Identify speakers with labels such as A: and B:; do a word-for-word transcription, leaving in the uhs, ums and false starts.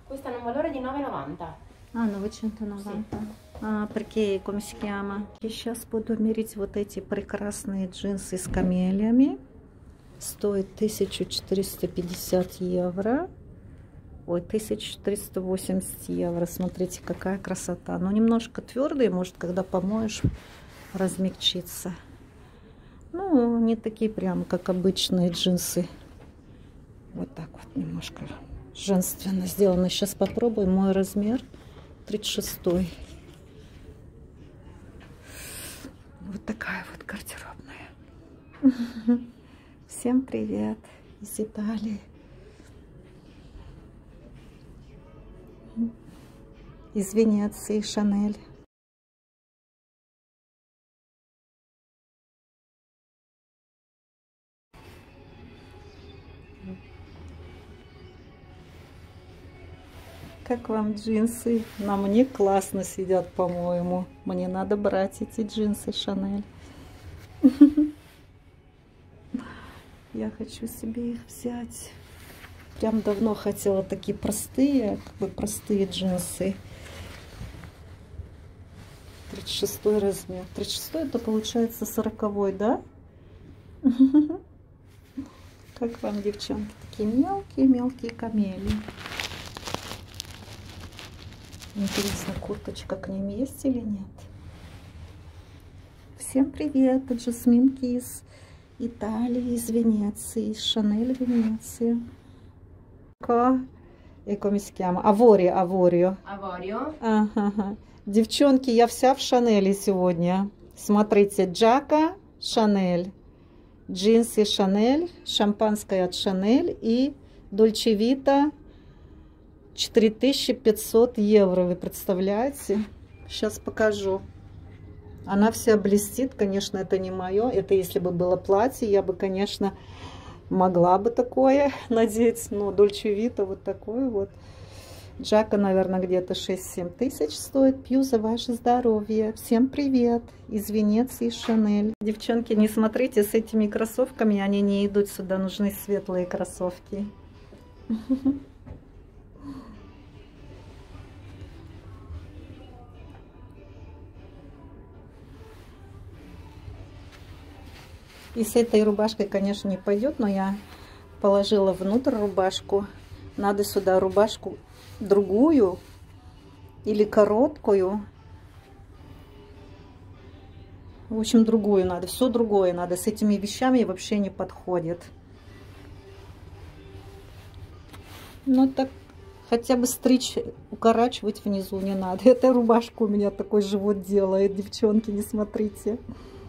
A: Questo hanno un valore di nove e novanta.
B: А, новеcentonovanta. А, perché, come si chiama? Сейчас буду мерить вот эти прекрасные джинсы с камелиями. Стоит тысяча четыреста пятьдесят евро. Ой, тысяча триста восемьдесят евро. Смотрите, какая красота. Но немножко твердые, может, когда помоешь, размягчиться. Ну, не такие прям, как обычные джинсы. Вот так вот немножко женственно сделано. Сейчас попробуем. Мой размер тридцать шестой. Вот такая вот гардеробная. Всем привет из Италии. Из Венеции, Шанель. Как вам джинсы? На мне классно сидят, по-моему. Мне надо брать эти джинсы Шанель. Я хочу себе их взять. Прям давно хотела такие простые, как бы простые джинсы. тридцать шестой размер. тридцать шестой это получается сороковой, да? Как вам, девчонки? Такие мелкие-мелкие камели. Интересно, курточка к ним есть или нет? Всем привет! Это Жасминки из Италии, из Венеции, из Шанель Венеции. E come si chiama? Avorio, Avorio.
A: Avorio.
B: Ага. Девчонки, я вся в Шанели сегодня. Смотрите, джака Шанель, джинсы Шанель, шампанское от Шанель и Дольче Вита четыре тысячи пятьсот евро. Вы представляете? Сейчас покажу. Она вся блестит. Конечно, это не мое. Это если бы было платье, я бы, конечно, могла бы такое надеть. Но Дольче Вита вот такое вот. Джака, наверное, где-то шесть-семь тысяч стоит. Пью за ваше здоровье. Всем привет из Венеции, Шанель. Девчонки, не смотрите с этими кроссовками. Они не идут сюда. Нужны светлые кроссовки. И с этой рубашкой, конечно, не пойдет, но я положила внутрь рубашку. Надо сюда рубашку другую или короткую. В общем, другую надо. Все другое надо. С этими вещами вообще не подходит. Ну так хотя бы стричь, укорачивать внизу не надо. Эта рубашка у меня такой живот делает, девчонки, не смотрите.